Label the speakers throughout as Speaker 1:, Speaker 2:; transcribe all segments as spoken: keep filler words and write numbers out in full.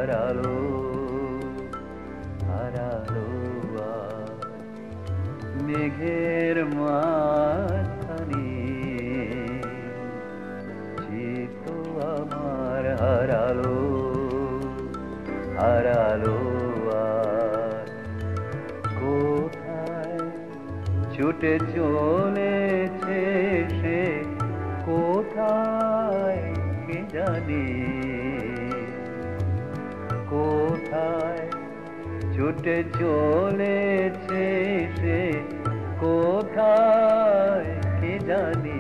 Speaker 1: হারালো হারালো আজ মেঘের মাঝখানে চিত্ত আমার হারালো হারালো আজ কোথায় ছুটে চলেছে সে কোথায় কে জানে কোথায় ছুটে চলেছে সে কোথায় কে জানে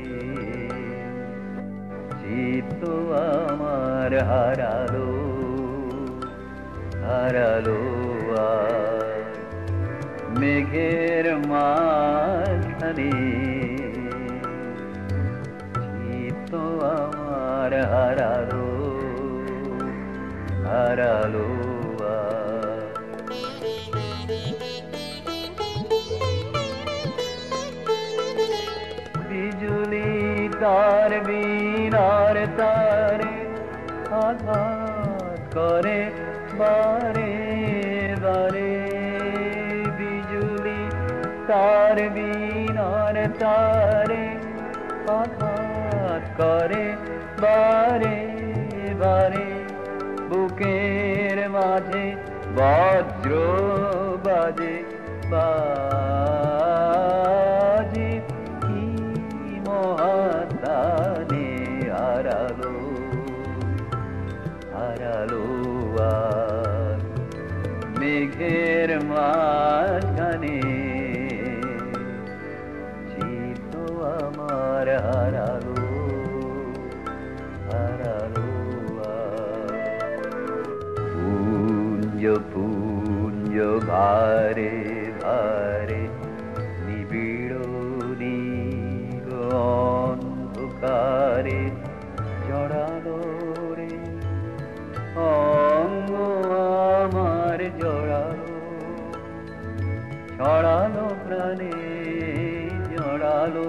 Speaker 1: চিত্ত আমার হারালো হারালো আজ মেঘের মাঝখানে চিত্ত আমার হারালো হারালো বিজুলি তার বিনার তারে আঘাত করে বারে বারে বিজুলি তার বিনার তারে আঘাত করে বারে বারে বুকের মাঝে বজ্র বাজে বাজে কি মহাদানে হারালো হারালো আজ মেঘের মাঝখানে চিত্ত আমার হারালো হারালো পুঞ্জ পুঞ্জ ভারে ভারে নিবিড় নীল অন্ধকারে জড়ালো রে অঙ্গ আমার জড়ালো ছড়ালো প্রাণে জড়ালো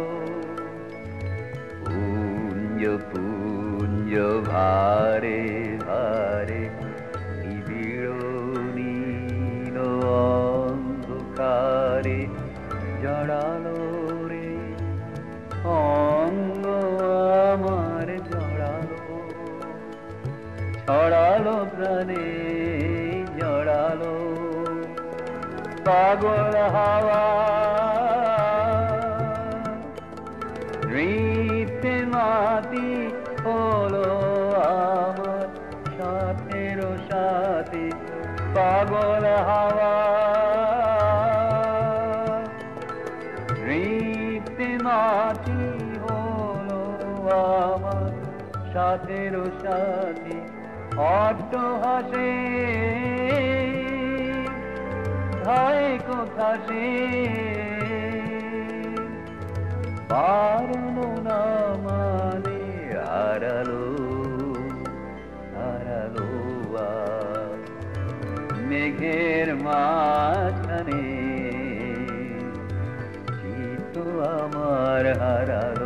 Speaker 1: পুঞ্জ পুঞ্জ ভারে ভারে নিবিড় নীল অন্ধকারে জড়ালো রে অঙ্গ আমার জড়ালো ছড়ালো প্রাণে জড়ালো পাগল হাওয়া নৃত্যে মাতি হলো আমার সাথের সাথে পাগল হাওয়া নৃত্যে মাতি হলো আমার সাথের সাথে অট্ট হাসে ধায় কোথা সে পারলো না মানে হারালো হারালো আজ মেঘের মাঝখানে চিত্ত আমার হারালো